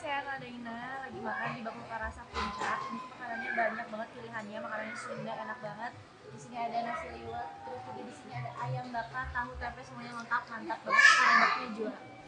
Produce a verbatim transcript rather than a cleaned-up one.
saya Kadaina lagi makan di Bakul Karasa Puncak. Ini tuh makanannya banyak banget pilihannya, makanannya Sunda enak banget. Di sini ada nasi liwet, terus juga di sini ada ayam bakar, tahu tempe semuanya lengkap, mantap banget. Sekarang baknya jual.